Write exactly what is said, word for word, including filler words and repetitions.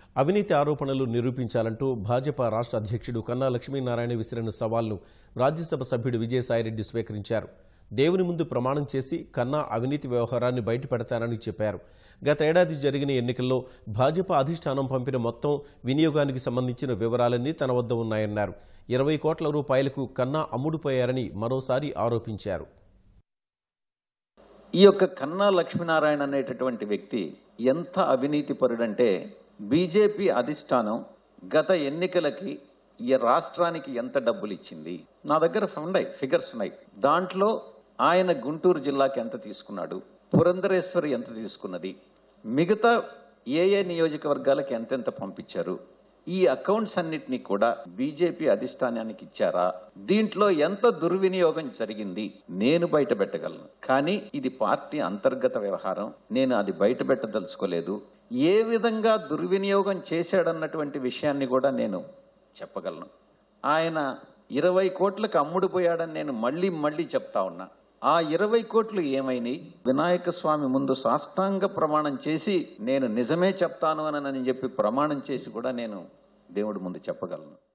అవినీతి ఆరోపణలు నిరూపించాలంటూ భాజపా రాష్ట్ర అధ్యక్షుడు కన్నా లక్ష్మీనారాయణ విసిరిన సవాల్ను రాజ్యసభ సభ్యుడు విజయసాయిరెడ్డి స్వీకరించారు. దేవుని ముందు ప్రమాణం చేసి కన్నా అవినీతి వ్యవహారాన్ని బయటపెడతానని చెప్పారు. గతేడాది జరిగిన ఎన్నికల్లో భాజపా అధిష్టానం పంపిన మొత్తం వినియోగానికి సంబంధించిన వివరాలన్నీ తన వద్ద ఉన్నాయన్నారు. ఇరవై కోట్ల రూపాయలకు కన్నా అమ్ముడుపోయారని మరోసారి ఆరోపించారు. ఈ యొక్క కన్నా లక్ష్మీనారాయణ అనేటటువంటి వ్యక్తి ఎంత అవినీతి పరుడంటే బీజేపీ అధిష్టానం గత ఎన్నికలకి ఈ రాష్ట్రానికి ఎంత డబ్బులు ఇచ్చింది నా దగ్గర ఉన్నాయి, ఫిగర్స్ ఉన్నాయి. దాంట్లో ఆయన గుంటూరు జిల్లాకి ఎంత తీసుకున్నాడు, పురంధరేశ్వరి ఎంత తీసుకున్నది, మిగతా ఏ ఏ నియోజకవర్గాలకు ఎంతెంత పంపించారు, ఈ అకౌంట్స్ అన్నిటినీ కూడా బీజేపీ అధిష్టానానికి ఇచ్చారా, దీంట్లో ఎంత దుర్వినియోగం జరిగింది నేను బయట పెట్టగలను. కానీ ఇది పార్టీ అంతర్గత వ్యవహారం, నేను అది బయట పెట్టదలుచుకోలేదు. ఏ విధంగా దుర్వినియోగం చేశాడన్నటువంటి విషయాన్ని కూడా నేను చెప్పగలను. ఆయన ఇరవై కోట్లకు అమ్ముడుపోయాడని నేను మళ్ళీ మళ్ళీ చెప్తా ఉన్నా. ఆ ఇరవై కోట్లు ఏమైనాయి? వినాయక స్వామి ముందు సాష్టాంగ ప్రమాణం చేసి నేను నిజమే చెప్తాను అని చెప్పి ప్రమాణం చేసి కూడా నేను దేవుడి ముందు చెప్పగలను.